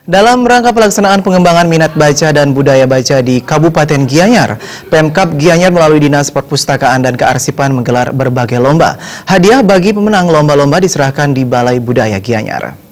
Dalam rangka pelaksanaan pengembangan minat baca dan budaya baca di Kabupaten Gianyar, Pemkab Gianyar melalui Dinas Perpustakaan dan Kearsipan menggelar berbagai lomba. Hadiah bagi pemenang lomba-lomba diserahkan di Balai Budaya Gianyar.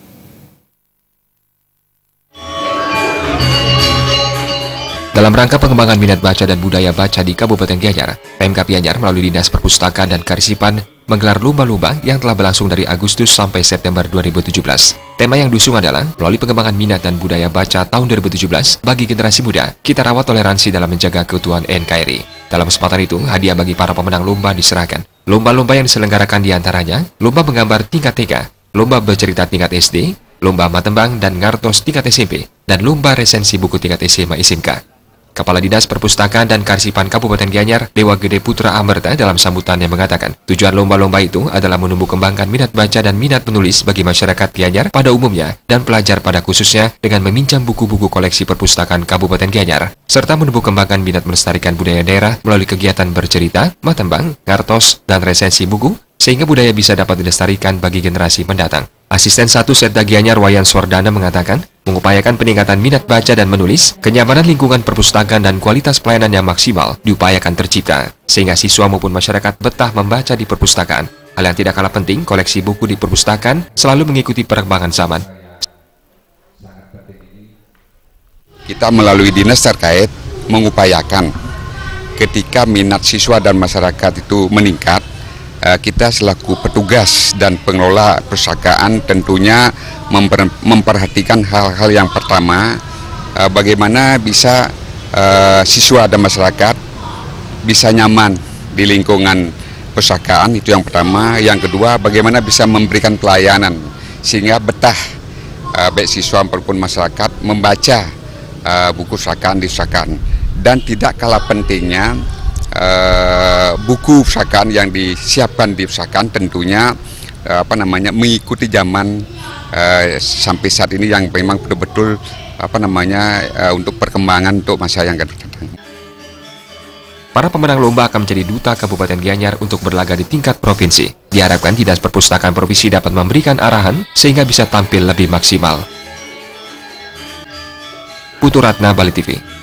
Dalam rangka pengembangan minat baca dan budaya baca di Kabupaten Gianyar, Pemkab Gianyar melalui Dinas Perpustakaan dan Kearsipan menggelar lomba-lomba yang telah berlangsung dari Agustus sampai September 2017. Tema yang diusung adalah melalui pengembangan minat dan budaya baca tahun 2017 bagi generasi muda, kita rawat toleransi dalam menjaga keutuhan NKRI. Dalam kesempatan itu, hadiah bagi para pemenang lomba diserahkan. Lomba-lomba yang diselenggarakan diantaranya lomba menggambar tingkat TK, lomba bercerita tingkat SD, lomba matembang dan ngartos tingkat SMP, dan lomba resensi buku tingkat SMA SMK. Kepala Dinas Perpustakaan dan Kearsipan Kabupaten Gianyar, Dewa Gede Putra Amerta dalam sambutannya mengatakan, tujuan lomba-lomba itu adalah menumbuh kembangkan minat baca dan minat menulis bagi masyarakat Gianyar pada umumnya dan pelajar pada khususnya dengan meminjam buku-buku koleksi perpustakaan Kabupaten Gianyar, serta menumbuh kembangkan minat melestarikan budaya daerah melalui kegiatan bercerita, matembang, ngartos, dan resensi buku, sehingga budaya bisa dapat dilestarikan bagi generasi mendatang. Asisten 1 Setda Gianyar Wayan Swardana mengatakan, mengupayakan peningkatan minat baca dan menulis, kenyamanan lingkungan perpustakaan dan kualitas pelayanan yang maksimal diupayakan tercipta, sehingga siswa maupun masyarakat betah membaca di perpustakaan. Hal yang tidak kalah penting, koleksi buku di perpustakaan selalu mengikuti perkembangan zaman. Kita melalui dinas terkait mengupayakan ketika minat siswa dan masyarakat itu meningkat, kita selaku petugas dan pengelola perpustakaan tentunya memperhatikan hal-hal yang pertama, bagaimana bisa siswa dan masyarakat bisa nyaman di lingkungan perpustakaan, itu yang pertama. Yang kedua, bagaimana bisa memberikan pelayanan sehingga betah baik siswa maupun masyarakat membaca buku perpustakaan di perpustakaan. Dan tidak kalah pentingnya, buku perpustakaan yang disiapkan di perpustakaan tentunya mengikuti zaman sampai saat ini yang memang betul-betul untuk perkembangan untuk masa yang akan datang. Para pemenang lomba akan menjadi duta Kabupaten Gianyar untuk berlaga di tingkat provinsi. Diharapkan Dinas Perpustakaan Provinsi dapat memberikan arahan sehingga bisa tampil lebih maksimal. Putu Ratna, Bali TV.